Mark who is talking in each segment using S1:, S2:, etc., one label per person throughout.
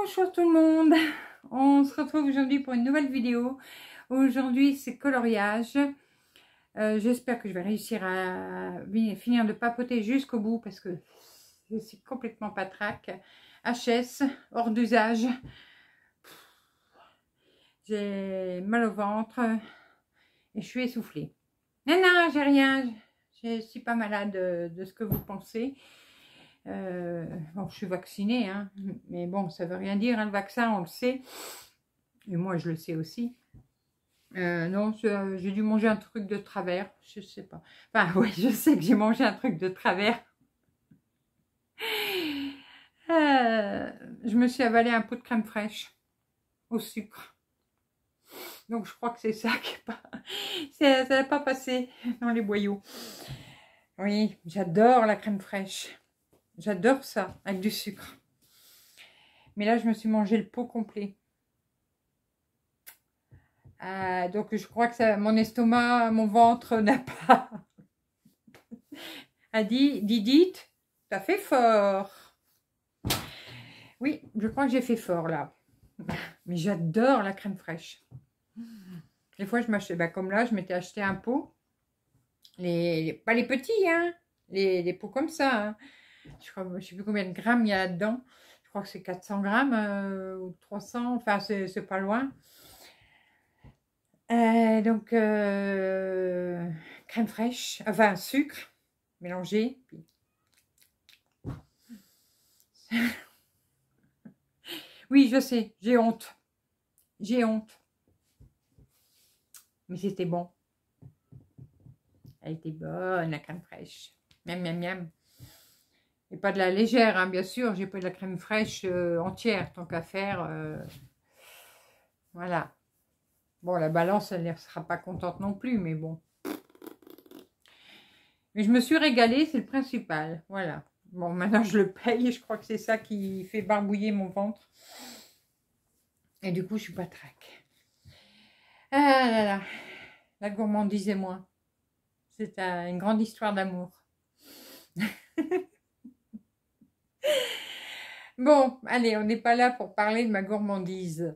S1: Bonjour tout le monde, on se retrouve aujourd'hui pour une nouvelle vidéo. Aujourd'hui c'est coloriage. J'espère que je vais réussir à finir de papoter jusqu'au bout parce que je suis complètement patraque. HS, hors d'usage. J'ai mal au ventre et je suis essoufflée. Non, non, j'ai rien, je suis pas malade de ce que vous pensez. Bon, je suis vaccinée, hein, mais bon, ça veut rien dire, hein, le vaccin, on le sait. Et moi, je le sais aussi. Non, j'ai dû manger un truc de travers, je sais pas. Enfin, oui, je sais que j'ai mangé un truc de travers. Je me suis avalé un pot de crème fraîche au sucre. Donc, je crois que c'est ça qui est pas... ça n'a pas passé dans les boyaux. Oui, j'adore la crème fraîche. J'adore ça, avec du sucre. Mais là, je me suis mangé le pot complet. Donc, je crois que ça, mon estomac, mon ventre n'a pas... a dit, Didit, t'as fait fort. Oui, je crois que j'ai fait fort, là. Mais j'adore la crème fraîche. Des fois, je m'achetais, comme là, je m'étais acheté un pot. Pas les petits, hein. Les pots comme ça, hein. Je ne sais plus combien de grammes il y a là-dedans. Je crois que c'est 400 grammes ou 300. Enfin, c'est pas loin. Donc, crème fraîche. Enfin, sucre mélangé. Puis... oui, je sais. J'ai honte. J'ai honte. Mais c'était bon. Elle était bonne, la crème fraîche. Miam, miam, miam. Et pas de la légère, hein, bien sûr. J'ai pas de la crème fraîche entière, tant qu'à faire. Voilà. Bon, la balance, elle ne sera pas contente non plus, mais bon. Mais je me suis régalée, c'est le principal. Voilà. Bon, maintenant, je le paye et je crois que c'est ça qui fait barbouiller mon ventre. Et du coup, je suis pas traque. Ah là là. La gourmandise et moi. C'est une grande histoire d'amour. Bon, allez, on n'est pas là pour parler de ma gourmandise.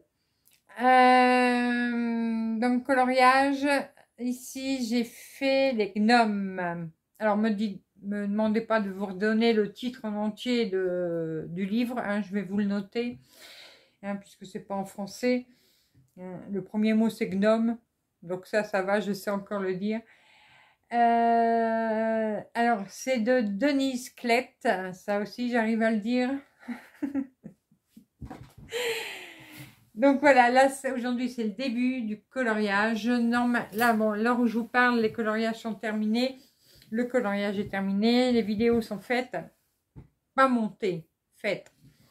S1: Donc, coloriage, ici, j'ai fait les gnomes. Alors, me demandez pas de vous redonner le titre en entier du livre, hein, je vais vous le noter, hein, puisque c'est pas en français. Le premier mot, c'est gnome, donc ça va, je sais encore le dire. Alors, c'est de Denise Klett, ça aussi, j'arrive à le dire. Donc voilà, là aujourd'hui c'est le début du coloriage. Là, bon, l'heure où je vous parle, les coloriages sont terminés. Le coloriage est terminé, les vidéos sont faites. Pas montées, faites.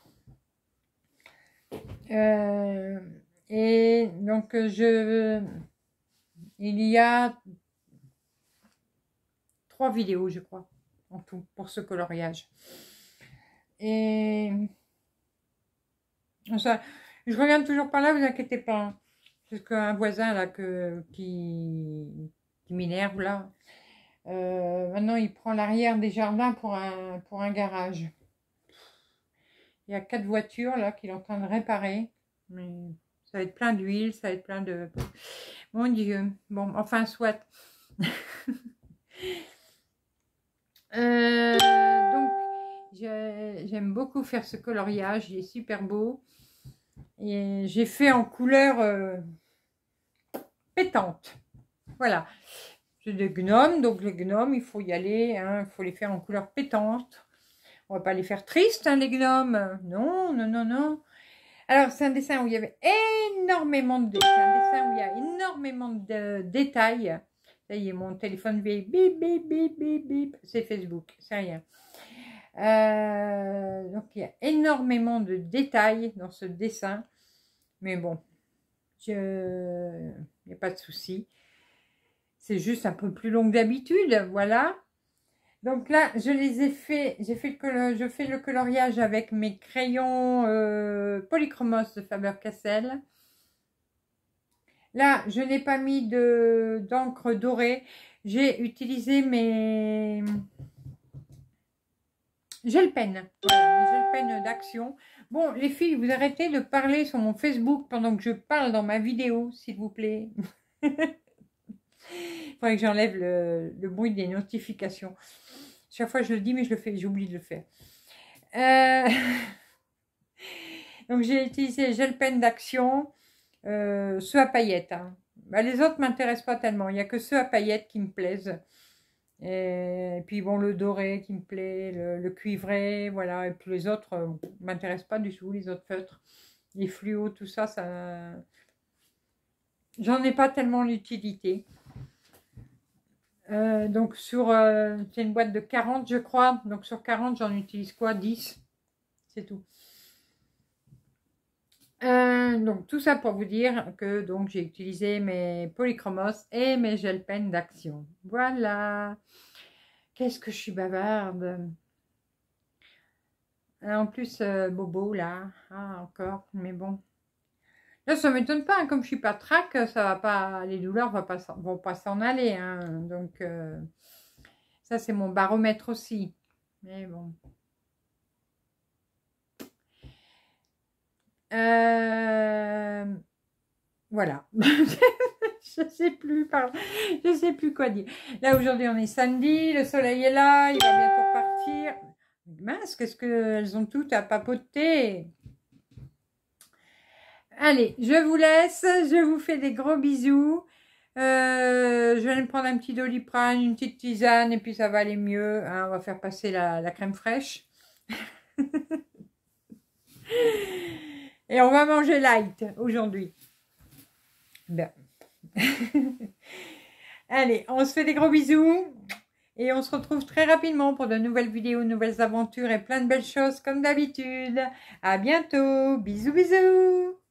S1: Et donc il y a 3 vidéos, je crois, en tout, pour ce coloriage. Et ça... Je reviens toujours par là, vous inquiétez pas. C'est qu'un voisin là qui m'énerve là. Maintenant, il prend l'arrière des jardins pour un garage. Il y a 4 voitures là qu'il est en train de réparer. Mais ça va être plein d'huile, ça va être plein de... Mon Dieu. Bon, enfin, soit. Donc, j'aime beaucoup faire ce coloriage. Il est super beau. Et j'ai fait en couleur pétante. Voilà. C'est des gnomes, donc les gnomes, il faut y aller, hein, il faut les faire en couleur pétante. On va pas les faire tristes, hein, les gnomes. Non, non, non, non. Alors, c'est un dessin où il y avait énormément de détails. Un dessin où il y a énormément de détails. Ça y est, mon téléphone bip, bip, bip, bip, bip, bip. C'est Facebook, c'est rien. Donc, il y a énormément de détails dans ce dessin. Mais bon, il n'y a pas de souci. C'est juste un peu plus long que d'habitude, voilà. Donc là, je fais le coloriage avec mes crayons Polychromos de Faber-Castell. Là, je n'ai pas mis d'encre dorée. J'ai utilisé mes gel pen. Voilà, mes gel pen d'Action. Bon, les filles, vous arrêtez de parler sur mon Facebook pendant que je parle dans ma vidéo, s'il vous plaît. Il faudrait que j'enlève le bruit des notifications. Chaque fois, je le dis, mais je le fais, j'oublie de le faire. Donc, j'ai utilisé gel pen d'action, ceux à paillettes. Hein. Bah, les autres ne m'intéressent pas tellement. Il n'y a que ceux à paillettes qui me plaisent. Et puis bon, le doré qui me plaît, le cuivré, voilà. Et puis les autres ne m'intéressent pas du tout, les autres feutres. Les fluos, tout ça, j'en ai pas tellement l'utilité. Donc sur, c'est une boîte de 40 je crois. Donc sur 40, j'en utilise quoi? 10. C'est tout. Donc tout ça pour vous dire que donc j'ai utilisé mes polychromos et mes gel pen d'action. Voilà. Qu'est-ce que je suis bavarde. En plus, Bobo, là. Ah, encore. Mais bon. Là, ça ne m'étonne pas. Hein, comme je ne suis pas trac, ça va pas, les douleurs vont pas s'en aller. Hein, donc, ça, c'est mon baromètre aussi. Mais bon. Voilà. Je sais plus, pardon. Je sais plus quoi dire. Là, aujourd'hui, on est samedi. Le soleil est là. Il va bientôt partir. Mince, qu'est-ce qu'elles ont toutes à papoter. Allez, je vous laisse. Je vous fais des gros bisous. Je vais aller me prendre un petit Doliprane, une petite tisane, et puis ça va aller mieux. Hein, on va faire passer la crème fraîche. Et on va manger light aujourd'hui. Ben. Allez, on se fait des gros bisous. Et on se retrouve très rapidement pour de nouvelles vidéos, nouvelles aventures et plein de belles choses comme d'habitude. À bientôt. Bisous, bisous.